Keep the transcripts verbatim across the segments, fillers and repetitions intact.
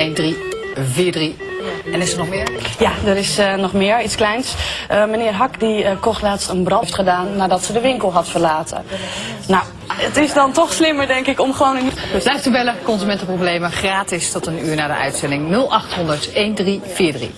een drie vier drie. En is er nog meer? Ja, er is uh, nog meer, iets kleins. Uh, meneer Hak die uh, kocht laatst een brand heeft gedaan nadat ze de winkel had verlaten. Nou, het is dan toch slimmer denk ik om gewoon... In... Blijft u bellen, consumentenproblemen, gratis tot een uur na de uitzending. nul acht honderd een drie vier drie.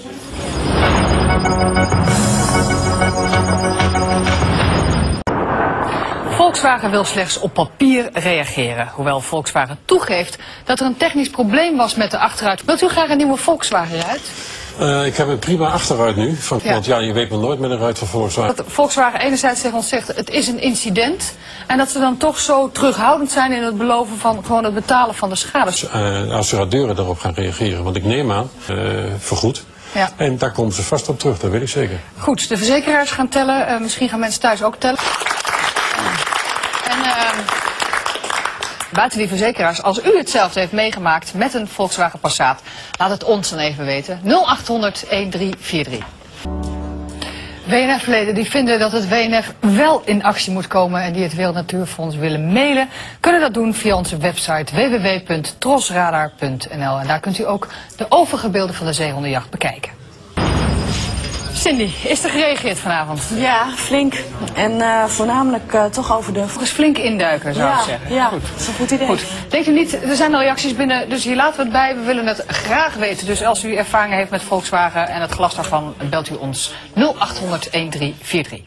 Volkswagen wil slechts op papier reageren. Hoewel Volkswagen toegeeft dat er een technisch probleem was met de achteruit. Wilt u graag een nieuwe Volkswagen ruit? Uh, ik heb een prima achteruit nu. Van, ja. Want ja, je weet maar nooit met een ruit van Volkswagen. Dat Volkswagen enerzijds tegen ons zegt het is een incident. En dat ze dan toch zo terughoudend zijn in het beloven van gewoon het betalen van de schades. Uh, als de assuradeuren daarop gaan reageren. Want ik neem aan, uh, vergoed. Ja. En daar komen ze vast op terug, dat weet ik zeker. Goed, de verzekeraars gaan tellen. Uh, misschien gaan mensen thuis ook tellen. En uh, buiten die verzekeraars, als u hetzelfde heeft meegemaakt met een Volkswagen Passat, laat het ons dan even weten. nul acht honderd een drie vier drie. W N F-leden die vinden dat het W N F wel in actie moet komen en die het Wereld Natuurfonds willen mailen, kunnen dat doen via onze website w w w punt trosradar punt n l. En daar kunt u ook de overige beelden van de zeehondenjacht bekijken. Cindy, is er gereageerd vanavond? Ja, flink. En uh, voornamelijk uh, toch over de... Dus flink induiken, zou ja, ik zeggen. Ja, goed. Dat is een goed idee. Goed. Denkt u niet, er zijn al reacties binnen, dus hier laten we het bij. We willen het graag weten. Dus als u ervaring heeft met Volkswagen en het glas daarvan, belt u ons nul acht honderd een drie vier drie.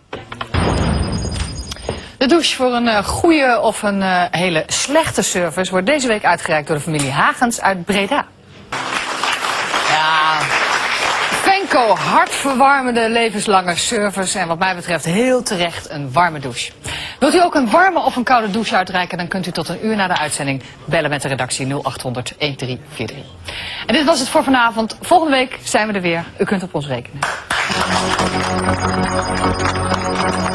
De douche voor een uh, goede of een uh, hele slechte service wordt deze week uitgereikt door de familie Hagens uit Breda. Ja... Venco, hartverwarmende levenslange service en wat mij betreft heel terecht een warme douche. Wilt u ook een warme of een koude douche uitreiken, dan kunt u tot een uur na de uitzending bellen met de redactie nul acht honderd een drie vier drie. En dit was het voor vanavond. Volgende week zijn we er weer. U kunt op ons rekenen.